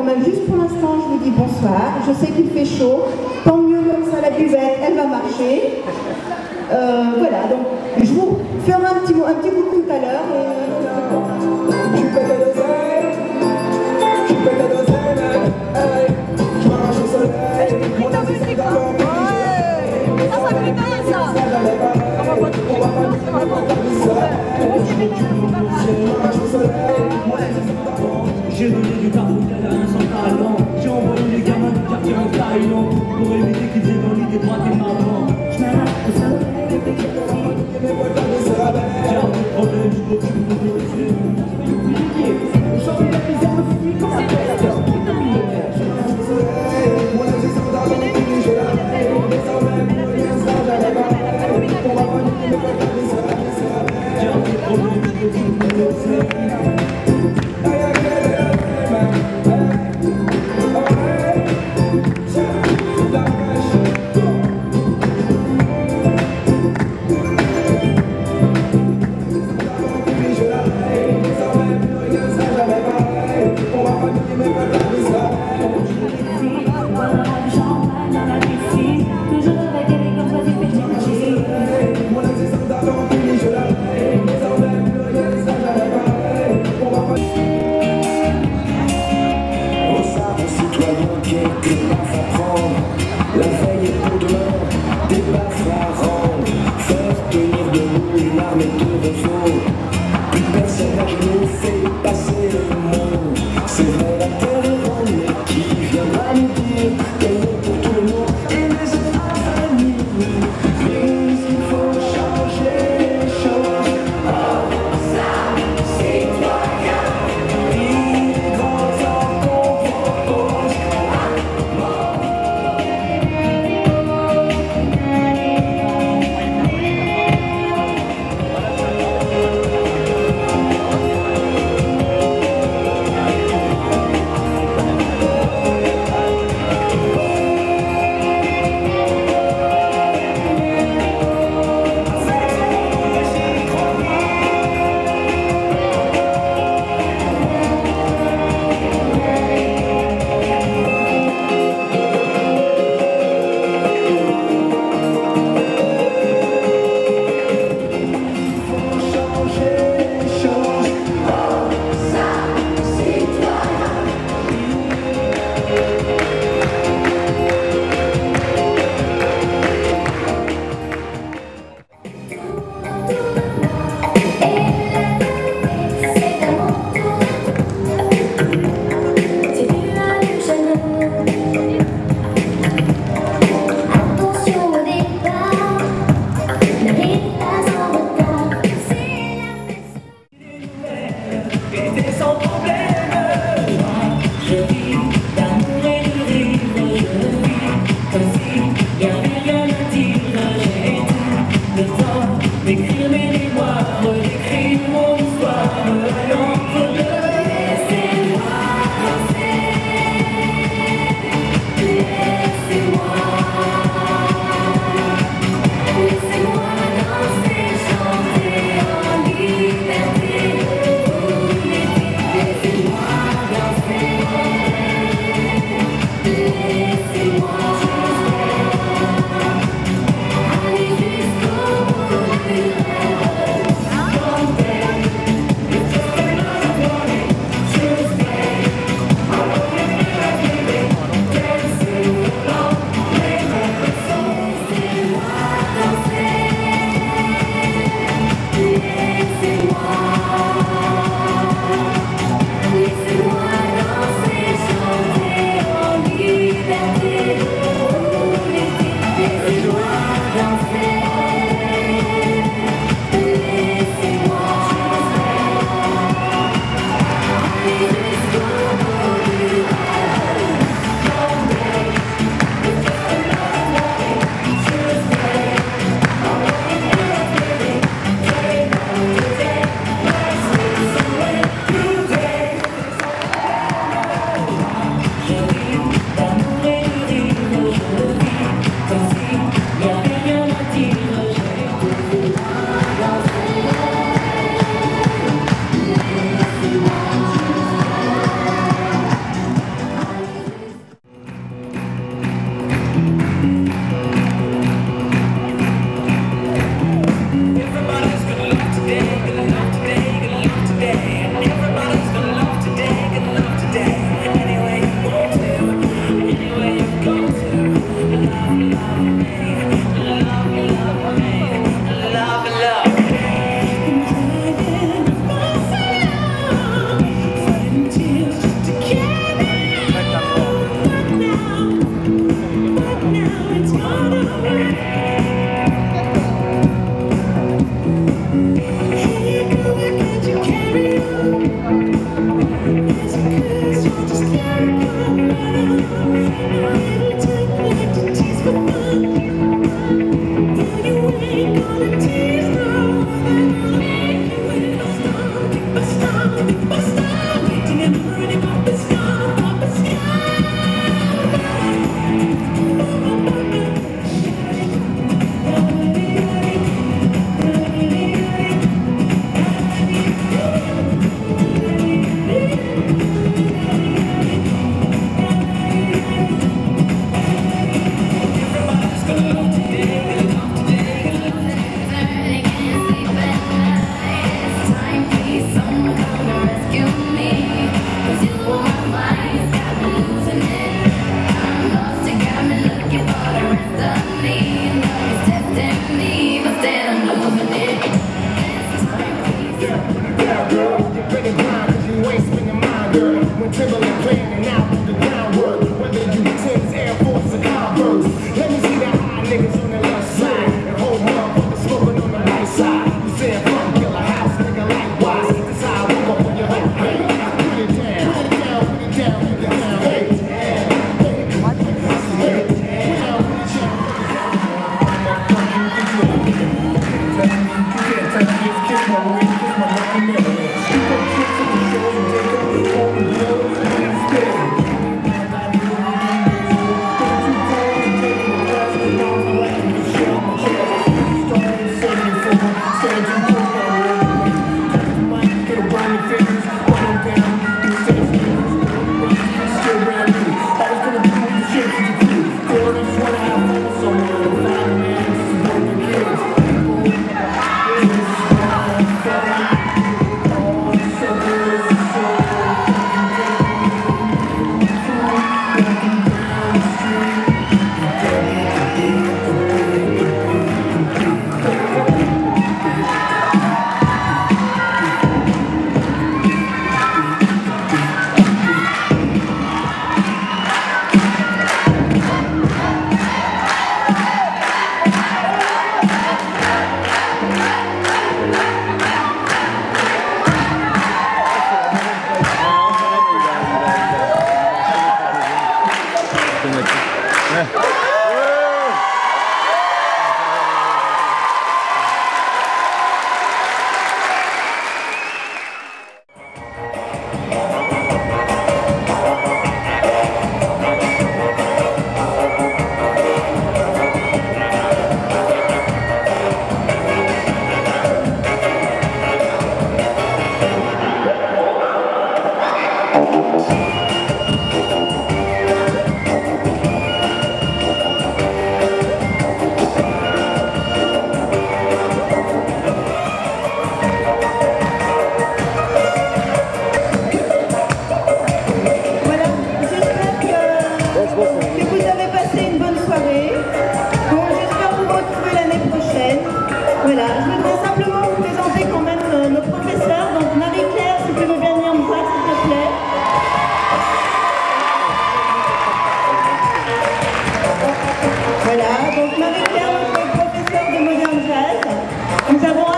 quand même, juste pour l'instant, je vous dis bonsoir. Je sais qu'il fait chaud. Tant mieux, comme ça, la buvette, elle va marcher. Voilà, donc je vous ferai un petit coucou tout à l'heure. Je pète à l'oseille, je pète à l'oseille, je marche au soleil, mon avis d'abord. Ça fait bien ça. J'ai donné du carbone à un sans talent. J'ai envoyé les gamins du quartier en Thaïlande pour éviter qu'ils aient dans l'idée de braquer maman. Je m'arrête au soleil, j'ai un petit problème, je m'occupe de dossier. Changer la misère me fuit comme la peste. Mon avis sans talent, je la paye. Désormais, mon lien sera jamais pareil. On va pas niquer mes potes, mais ça va, j'ai un petit problème, je m'occupe de dossier. la veille est pour demain, des baffes à rendre, faire tenir debout une armée de réseaux. Plus personne à genoux fait passer le monde. C'est vrai, la terre est ronde, mais qui viendra nous dire qu'elle est pour tout le monde et les autres familles. Puisqu'il faut changer les choses. Oh, ça, citoyen, il est grand temps qu'on propose un mort. Voilà, je voudrais simplement vous présenter quand même nos professeurs. Donc Marie-Claire, si tu veux bien venir me voir, s'il te plaît. Voilà, donc Marie-Claire, notre professeure de modern jazz. Nous avons